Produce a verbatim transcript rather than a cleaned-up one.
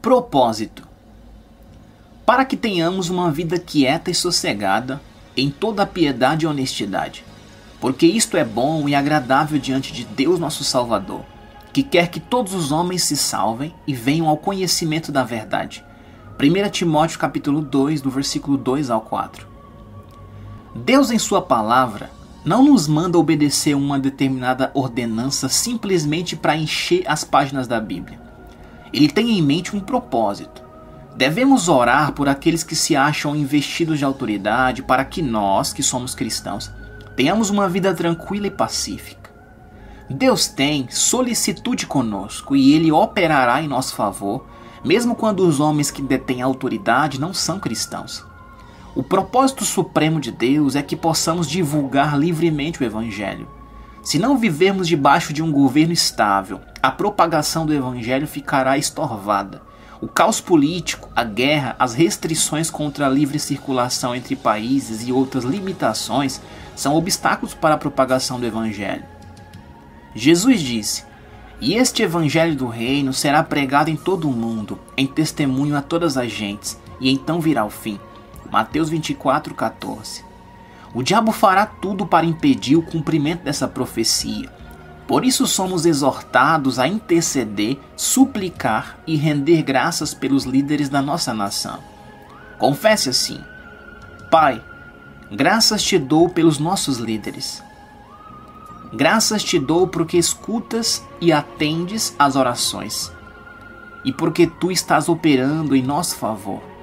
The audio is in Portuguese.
Propósito. Para que tenhamos uma vida quieta e sossegada, em toda a piedade e honestidade, porque isto é bom e agradável diante de Deus nosso Salvador, que quer que todos os homens se salvem e venham ao conhecimento da verdade. primeira Timóteo capítulo dois, do versículo dois ao quatro. Deus em sua palavra não nos manda obedecer uma determinada ordenança simplesmente para encher as páginas da Bíblia. Ele tem em mente um propósito. Devemos orar por aqueles que se acham investidos de autoridade para que nós, que somos cristãos, tenhamos uma vida tranquila e pacífica. Deus tem solicitude conosco e Ele operará em nosso favor, mesmo quando os homens que detêm autoridade não são cristãos. O propósito supremo de Deus é que possamos divulgar livremente o Evangelho. Se não vivermos debaixo de um governo estável, a propagação do Evangelho ficará estorvada. O caos político, a guerra, as restrições contra a livre circulação entre países e outras limitações são obstáculos para a propagação do Evangelho. Jesus disse: "E este Evangelho do Reino será pregado em todo o mundo, em testemunho a todas as gentes, e então virá o fim." Mateus vinte e quatro, quatorze. O diabo fará tudo para impedir o cumprimento dessa profecia. Por isso somos exortados a interceder, suplicar e render graças pelos líderes da nossa nação. Confesse assim: Pai, graças te dou pelos nossos líderes. Graças te dou porque escutas e atendes às orações, e porque tu estás operando em nosso favor.